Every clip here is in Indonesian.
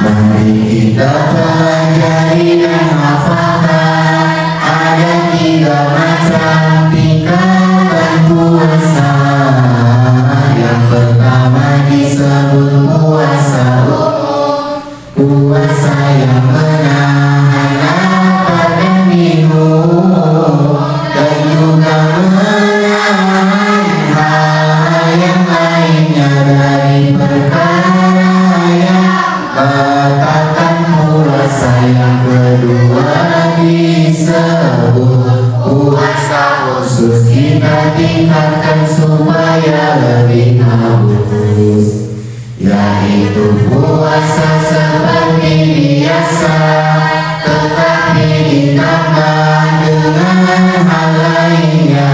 Mari kita pelajari dan hafalkan. Ada 3 macam tingkatan puasa. Yang pertama disebut puasa umum, puasa yang menahan lapar dan minum, dan juga menahan hal yang lainnya dari perkara yang batalkan puasa. Yang kedua disebut puasa khusus, kita tingkatkan supaya lebih bagus, yaitu puasa seperti biasa, tetapi ditambah dengan hal lainnya,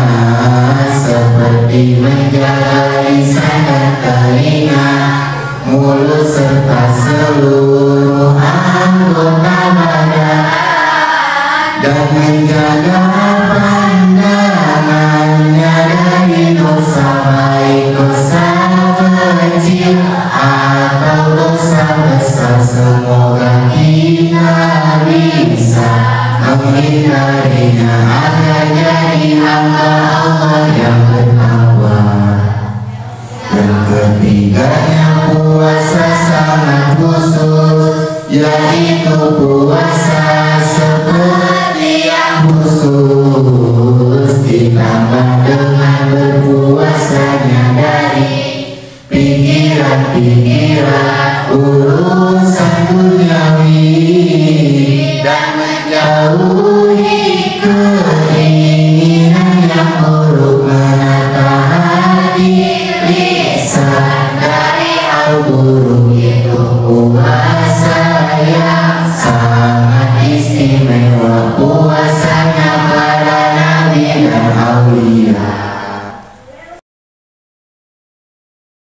seperti menjaga lisan dan telinga, mulut serta seluruh anggota badan, dan menjaga pandangannya dari dosa, baik dosa kecil atau dosa besar. Semoga kita bisa menghindarinya agar jadi hamba Allah yang bertakwa. Dan ketiganya puasa sangat khusus, yaitu puasa seperti yang khusus, ditambah dengan berpuasanya dari pikiran-pikiran urusan duniawi dan menjauh